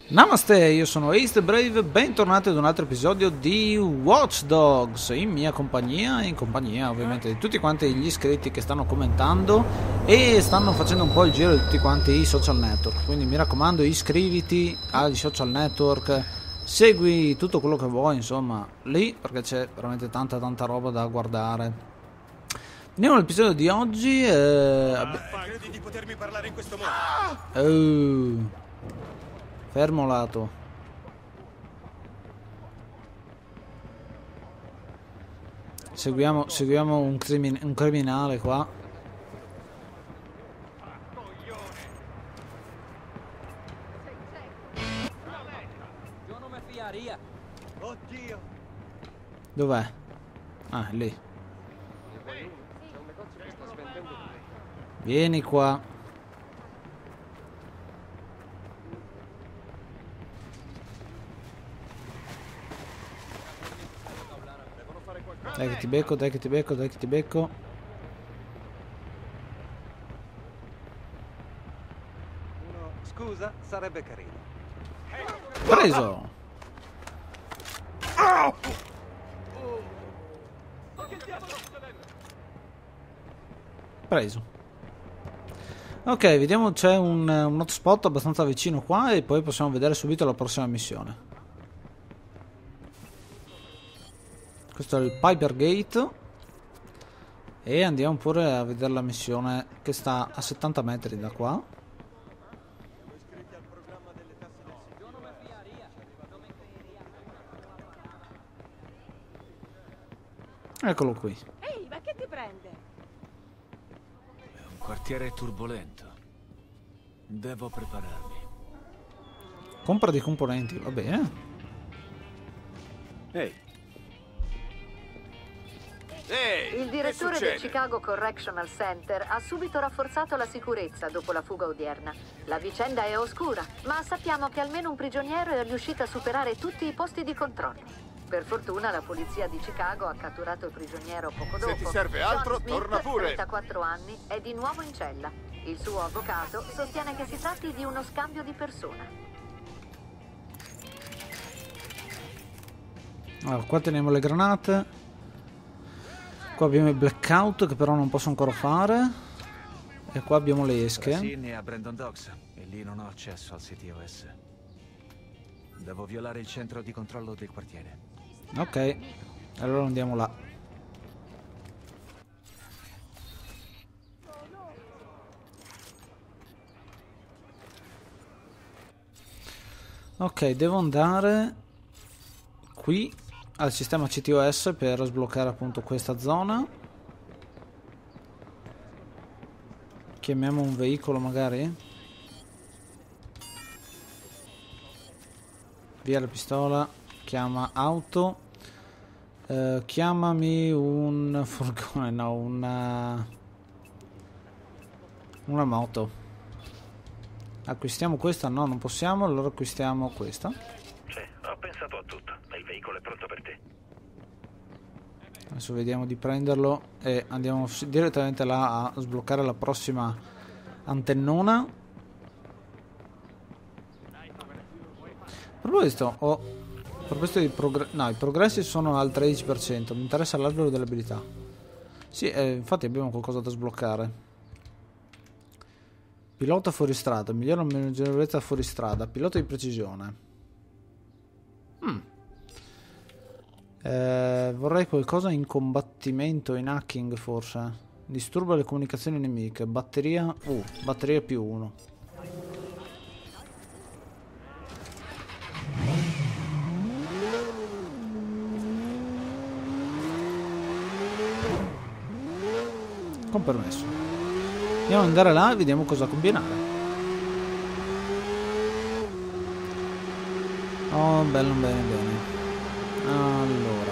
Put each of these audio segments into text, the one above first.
Namaste, io sono Ace the Brave, bentornati ad un altro episodio di Watch Dogs, in mia compagnia, in compagnia ovviamente di tutti quanti gli iscritti che stanno commentando e stanno facendo un po' il giro di tutti quanti i social network, quindi mi raccomando iscriviti ai social network, segui tutto quello che vuoi insomma lì perché c'è veramente tanta roba da guardare. Andiamo all'episodio di oggi. Credi di potermi parlare in questo modo? Fermo lato. Seguiamo un criminale qua. Oddio! Dov'è? Ah, è lì. Vieni qua. Dai che ti becco, dai che ti becco, dai che ti becco. Scusa, sarebbe carino. Preso! Preso. Ok, vediamo, c'è un hotspot abbastanza vicino qua e poi possiamo vedere subito la prossima missione. Questo è il Piper Gate. E andiamo pure a vedere la missione che sta a 70 metri da qua. Eccolo qui. Ehi, ma che ti prende? È un quartiere turbolento. Devo prepararmi. Compra di componenti, va bene. Ehi, Il direttore del Chicago Correctional Center ha subito rafforzato la sicurezza dopo la fuga odierna. La vicenda è oscura, ma sappiamo che almeno un prigioniero è riuscito a superare tutti i posti di controllo. Per fortuna la polizia di Chicago ha catturato il prigioniero poco dopo. Se ti serve altro, John Smith, torna pure. 34 anni, è di nuovo in cella. Il suo avvocato sostiene che si tratti di uno scambio di persona. Allora, qua teniamo le granate. Qua abbiamo il blackout che però non posso ancora fare. E qua abbiamo le esche. Sydney a Brandon Docks e lì non ho accesso al CTOS. Devo violare il centro di controllo del quartiere. Ok, allora andiamo là. Ok, devo andare qui al sistema CTOS per sbloccare appunto questa zona. Chiamiamo un veicolo magari. Via la pistola. Chiama auto. Chiamami un furgone, no, una moto. Acquistiamo questa? No, non possiamo, allora acquistiamo questa. Sì, ho pensato a tutto. Il veicolo è pronto per te. Adesso vediamo di prenderlo e andiamo direttamente là a sbloccare la prossima antennona. Per questo i progressi sono al 13%. Mi interessa l'albero delle abilità. Sì, infatti abbiamo qualcosa da sbloccare. Pilota fuoristrada, migliora la maneggevolezza fuoristrada, pilota di precisione. Vorrei qualcosa in combattimento, in hacking forse. Disturba le comunicazioni nemiche. Batteria. Batteria più 1. Con permesso. Andiamo ad andare là e vediamo cosa combinare. Oh, bello, bene. Allora,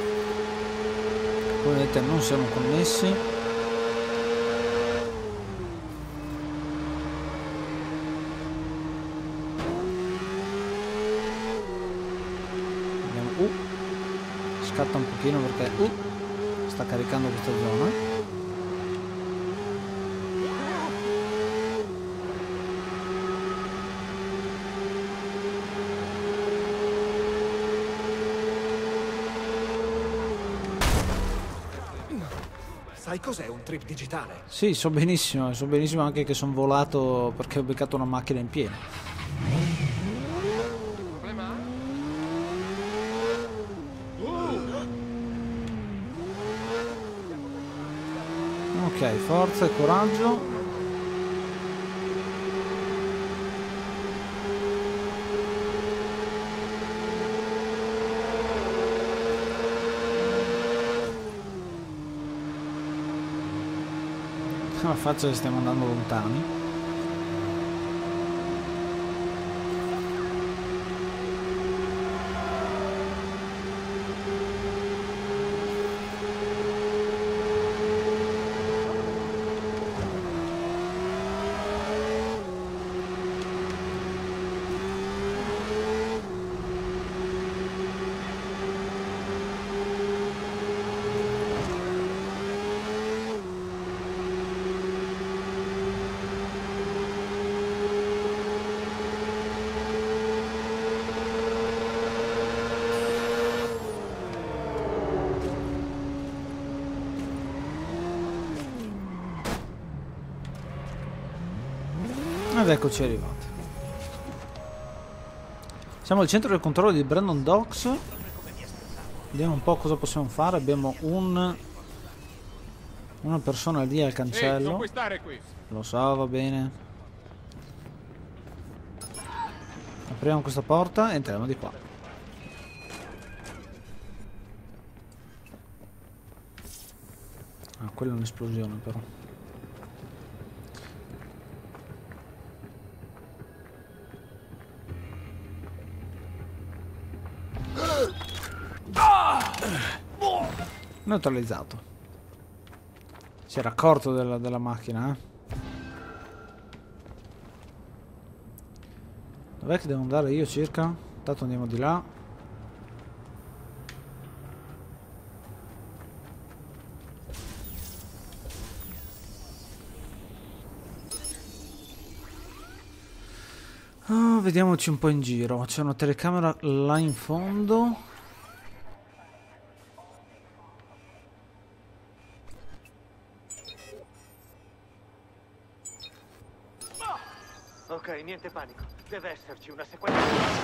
come vedete non siamo connessi. Andiamo. Scatta un pochino perché sta caricando questa zona. Sai cos'è un trip digitale? Sì, so benissimo anche che sono volato perché ho beccato una macchina in pieno. Ok, forza e coraggio. La faccia che stiamo andando lontani. Ed eccoci arrivati. Siamo al centro del controllo di Brandon Docks. Vediamo un po' cosa possiamo fare. Abbiamo una persona lì al cancello. Non puoi stare qui. Lo so, va bene. Apriamo questa porta e entriamo di qua. Ah, quella è un'esplosione però. Neutralizzato. Si era accorto della macchina, Dov'è che devo andare io circa? Intanto andiamo di là. Oh, vediamoci un po' in giro. C'è una telecamera là in fondo. Ok, niente panico. Deve esserci una sequenza.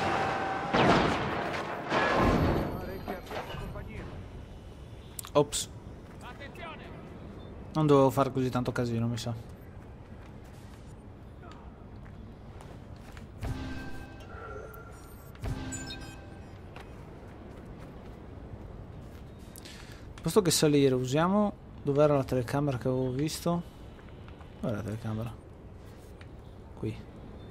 Ops. Non dovevo fare così tanto casino, mi sa. Posto che salire, usiamo... Dov'era la telecamera che avevo visto? Dov'era la telecamera? Qui.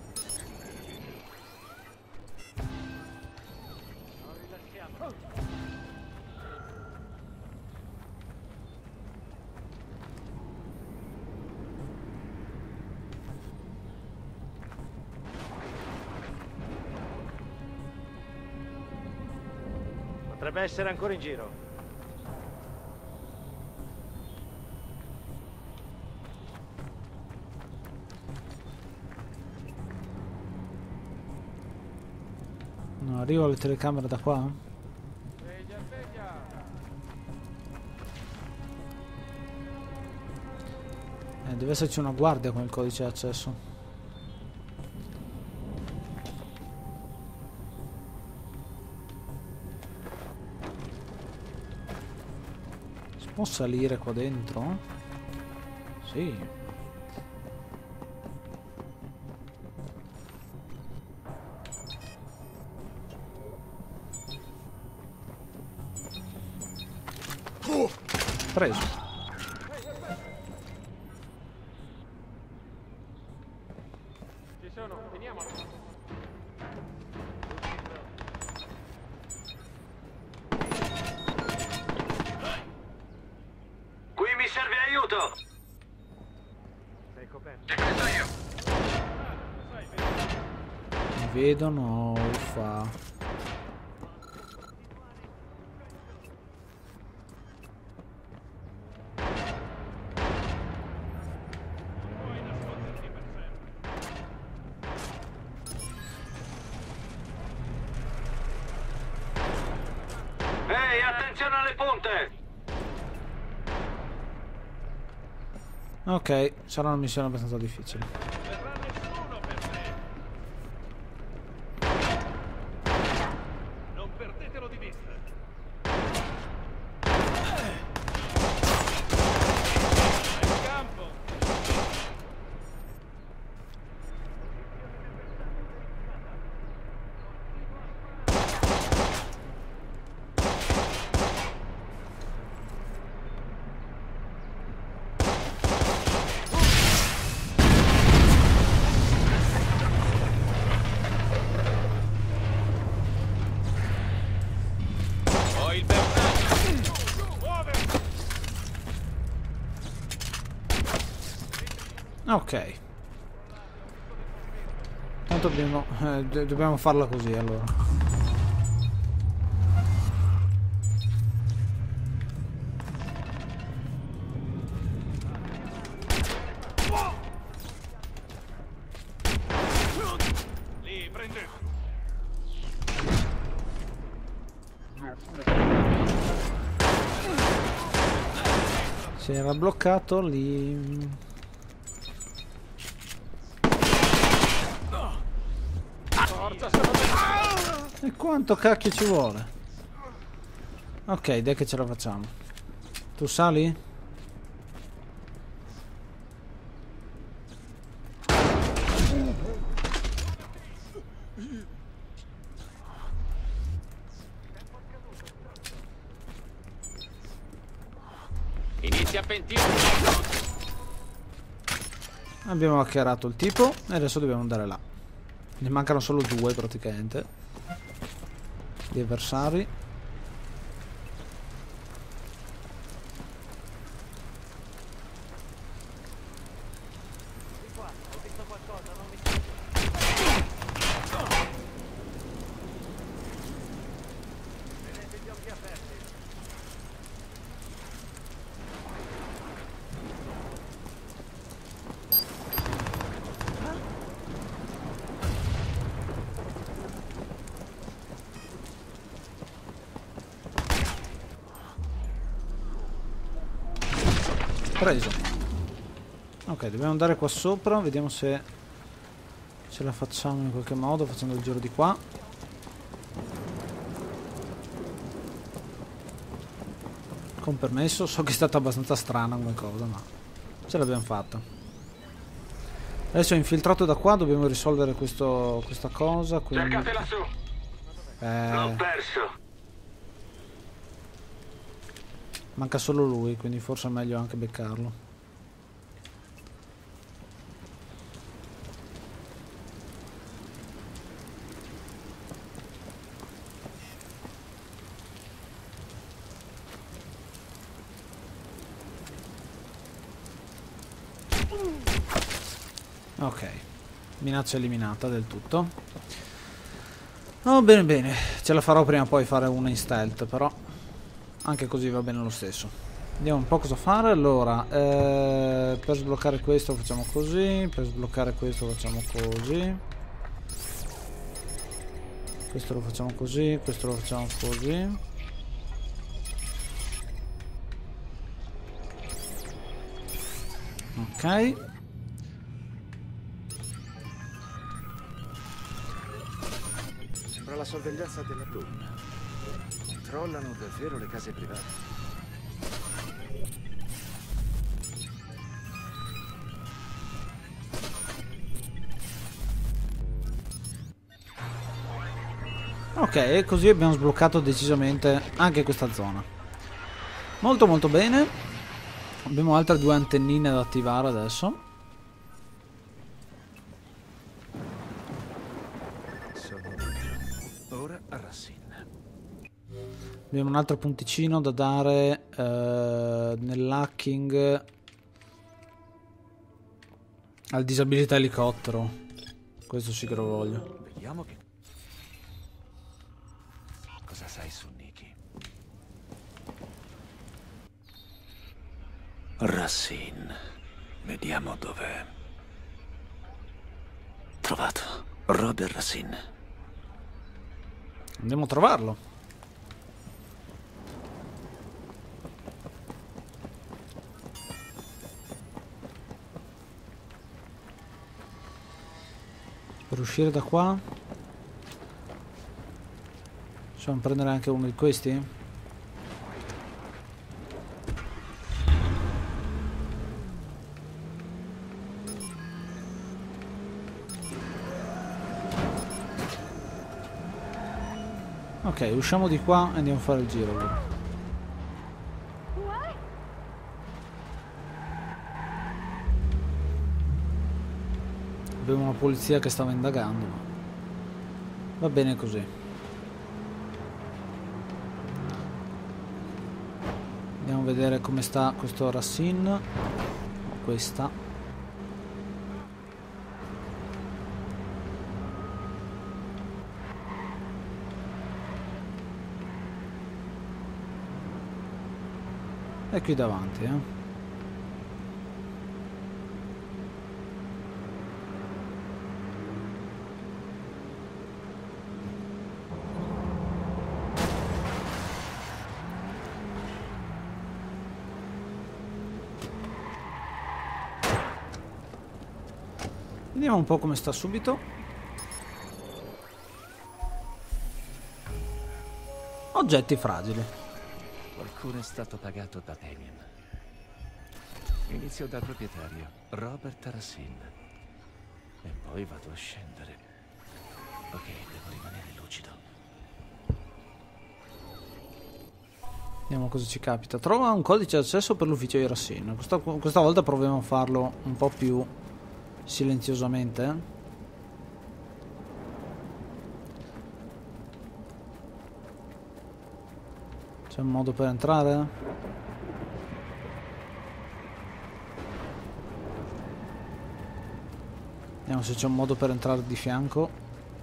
Potrebbe essere ancora in giro. No, arrivo alle telecamere da qua. Deve esserci una guardia con il codice d'accesso. Si può salire qua dentro? Sì. Preso. Ci sono, finiamo. Qui mi serve aiuto. Sei coperto. Ti prendo io. Mi vedono, uffa. Ehi, attenzione alle punte! Ok, sarà una missione abbastanza difficile. Non perdetelo di vista. In campo. Ho il bersaglio. Muove. Ok. Tanto dobbiamo farla così allora. Lì, prende. Si era bloccato lì. Forza, sono E quanto cacchio ci vuole? Ok, dai che ce la facciamo. Tu sali? Inizia a pentire. Abbiamo hackerato il tipo e adesso dobbiamo andare là. Ne mancano solo 2 praticamente di avversari. Preso. Ok, dobbiamo andare qua sopra. Vediamo se ce la facciamo in qualche modo facendo il giro di qua. Con permesso. So che è stata abbastanza strana come cosa, ma ce l'abbiamo fatta. Adesso è infiltrato da qua. Dobbiamo risolvere questa cosa. Quindi... Cercate lassù. L'ho perso. Manca solo lui, quindi forse è meglio anche beccarlo. Ok, minaccia eliminata del tutto. Oh, bene bene, ce la farò prima o poi fare una in stealth, però anche così va bene lo stesso. Vediamo un po' cosa fare. Allora, per sbloccare questo facciamo così, per sbloccare questo facciamo così, questo lo facciamo così, questo lo facciamo così. Ok. Sembra la sorveglianza della Bloom. Controllano davvero le case private. Ok, e così abbiamo sbloccato decisamente anche questa zona. Molto molto bene. Abbiamo altre 2 antennine da attivare adesso. Sono dentro. Ora a Racine. Abbiamo un altro punticino da dare nell'hacking al disabilità elicottero. Questo sì che lo voglio. Vediamo che... Cosa sai su Nikki? Racine. Vediamo dov'è. Trovato. Robert Racine. Andiamo a trovarlo. uscire da qua. Possiamo prendere anche uno di questi? Ok, usciamo di qua e andiamo a fare il giro allora. Abbiamo una polizia che stava indagando, ma va bene così. Andiamo a vedere come sta questo Racine. Questa. È qui davanti, Vediamo un po' come sta subito. Oggetti fragili. Qualcuno è stato pagato da Damien. Inizio dal proprietario, Robert Racine. E poi vado a scendere. Ok, devo rimanere lucido. Vediamo cosa ci capita. Trova un codice d'accesso per l'ufficio di Racine. Questa volta proviamo a farlo un po' più silenziosamente. C'è un modo per entrare? Vediamo se c'è un modo per entrare di fianco.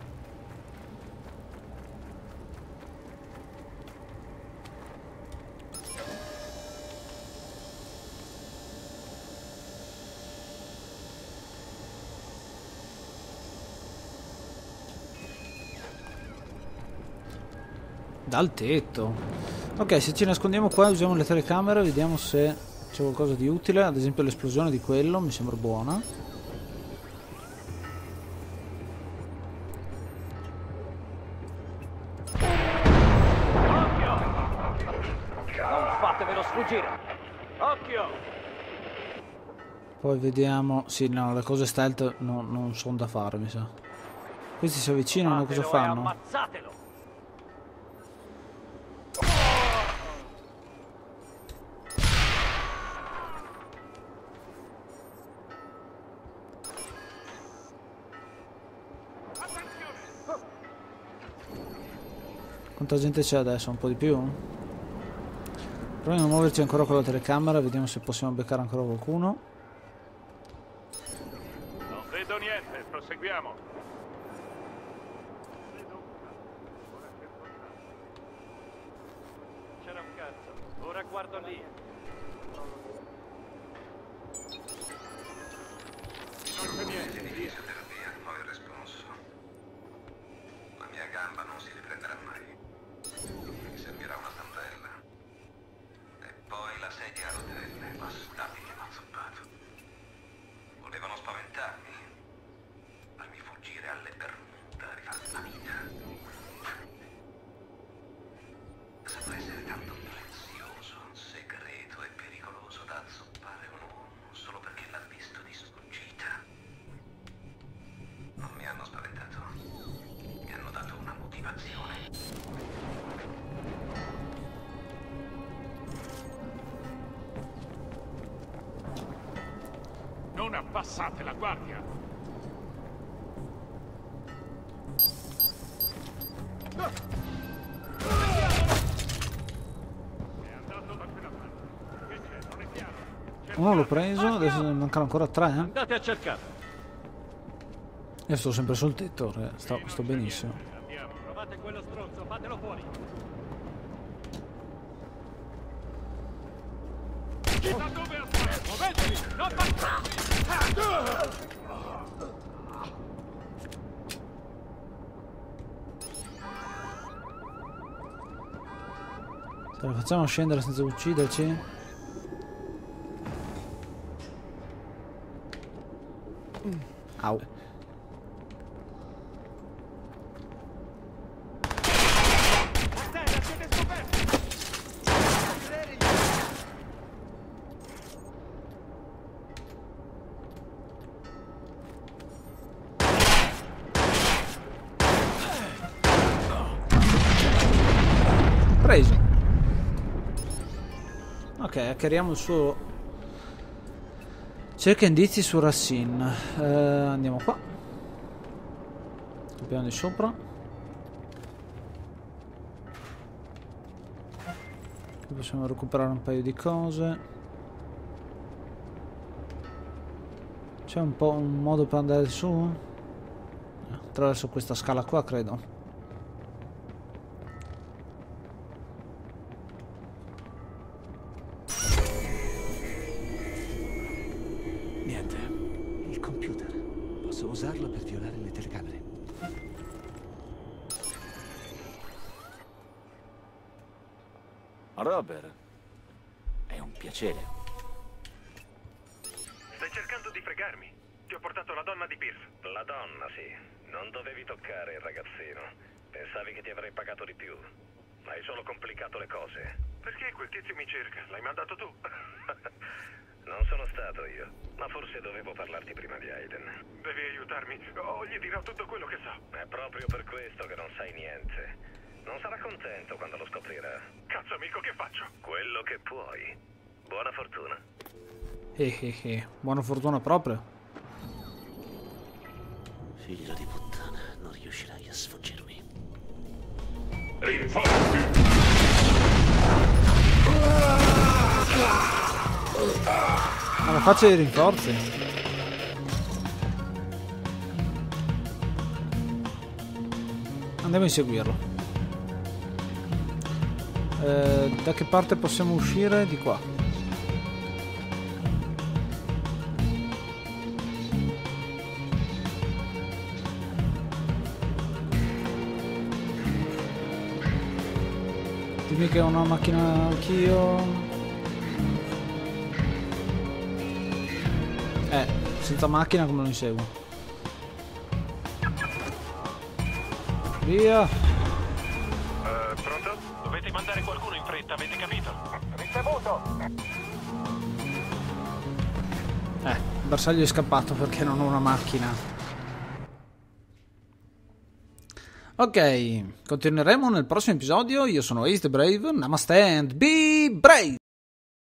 Dal tetto. Ok, se ci nascondiamo qua e usiamo le telecamere, vediamo se c'è qualcosa di utile. Ad esempio l'esplosione di quello mi sembra buona. Occhio! Non fatevelo sfuggire! Occhio! Poi vediamo. Sì, no, le cose stealth non sono da fare, mi sa. Questi si avvicinano, cosa fanno? Ammazzatelo! Quanta gente c'è adesso? Un po' di più? Proviamo a muoverci ancora con la telecamera, vediamo se possiamo beccare ancora qualcuno. Non vedo niente, proseguiamo. C'era un cazzo, ora guardo lì. Non c'è niente. Fisioterapia, poi il responso. La mia gamba non si riprenderà mai. Mi servirà una stampella. E poi la sedia a rotelle, bastardi che m'ha zoppato. Volevano spaventarmi, farmi fuggire alle Bermuda, rifarmi la vita. Sembra essere tanto prezioso, segreto e pericoloso da azzoppare un uomo solo perché l'ha visto di sfuggita. Non mi hanno spaventato, mi hanno dato una motivazione. Non abbassate la guardia. È andato da quella parte. Che c'è? Non è chiaro. Uno l'ho preso, adesso ne mancano ancora 3. Andate a cercare. Io sto sempre sul tetto, sto benissimo. Andiamo, trovate quello stronzo, fatelo fuori. Da dove aspetta? Muovetevi, non passate! Ce la facciamo scendere senza ucciderci? Au. Preso. Ok, hackeriamo il suo... Cerca indizi su Racine. Andiamo qua. Sul piano di sopra. Qui possiamo recuperare un paio di cose. C'è un po' un modo per andare su? Attraverso questa scala qua, credo. Niente. Il computer. Posso usarlo per violare le telecamere. Robert, è un piacere. Stai cercando di fregarmi? Ti ho portato la donna di Pierce. La donna, sì. Non dovevi toccare il ragazzino. Pensavi che ti avrei pagato di più. Hai solo complicato le cose. Perché quel tizio mi cerca? L'hai mandato tu? Non sono stato io, ma forse dovevo parlarti prima di Aiden. Devi aiutarmi, o gli dirò tutto quello che so. È proprio per questo che non sai niente. Non sarà contento quando lo scoprirà. Cazzo amico, che faccio? Quello che puoi. Buona fortuna. Buona fortuna proprio. Figlio di puttana, non riuscirai a sfuggirmi. Alla faccia dei rinforzi. Andiamo a inseguirlo. Da che parte possiamo uscire? Di qua. Dimmi che ho una macchina anch'io. Senza macchina come lo inseguo? Via. Pronto? Dovete mandare qualcuno in fretta, avete capito? Ricevuto. Il bersaglio è scappato perché non ho una macchina. Ok, continueremo nel prossimo episodio. Io sono Ace the Brave. Namaste and be brave.